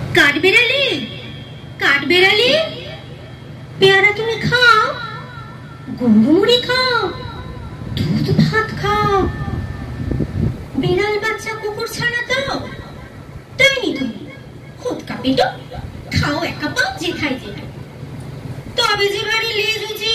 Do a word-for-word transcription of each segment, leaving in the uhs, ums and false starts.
কাঠবেড়ালি, কাঠবেড়ালি, পেয়ারা তুমি খাও, গরুমুড়ি খাও, দুধ ভাত খাও। বিড়াল বাচ্চা কুকুর ছানা তো তাইনি তুমি খুদ কাপিটো খাও, একা পাও যে খাই যে খাই। তবে যে বাড়ি লেজ উঁচে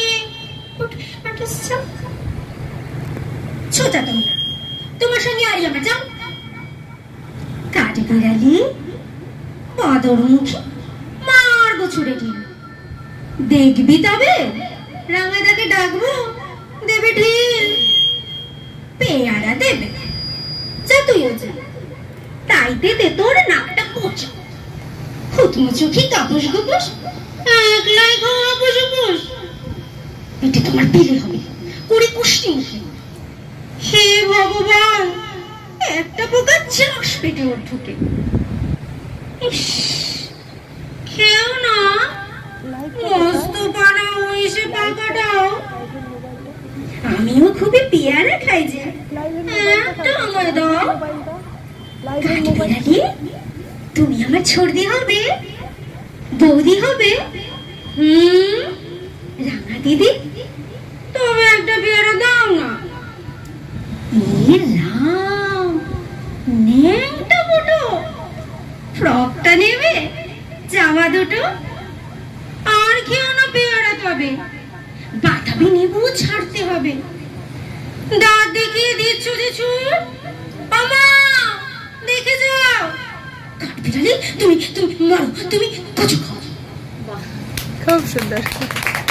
ছোটা তোমরা, তোমার সঙ্গে আরি আমরা যাও। কাঠবেড়ালি বদরমুখী মারবো ছুড়ে দিয়ে, দেখবি তবে রাঙাদাকে ডাকবো, দেবে ঢিল, পেয়ারা দেবে, যা তুইও যা। তাইতে দে তোর নাকটা কোচা, খুতমুচুখি কাপুস গুপুস, একলাই খাওয়া পুষুপুস, এটা তোমার পেলে হবে কুড়ি পুষ্টি মুখে। হে ভগবান, একটা পোকা চাষ পেটে ওর ঢুকে। খেও না, মস্ত পানা হয়েছে পাকাটাও। আমিও খুবই পেয়ারা খাই যে, একটা আমার দাও। কাঠবেড়ালি, তুমি আমার ছর্দি হবে, বৌদি হবে। হুম, রাঙা দিদি, তবে একটা পেয়ারা দাও না। নেংটা মোটো ফ্রকটা নেবে, জামা দুটো, আর খেও না পেয়ারা, তবে বাতাবি নেবু ছাড়তে হবে। দাঁত দেখিয়ে দিচ্ছ যে চুল, আমা দেখে যাও। কাঠবেড়ালি, তুমি তুমি মারো, তুমি কচু খাও। খুব সুন্দর।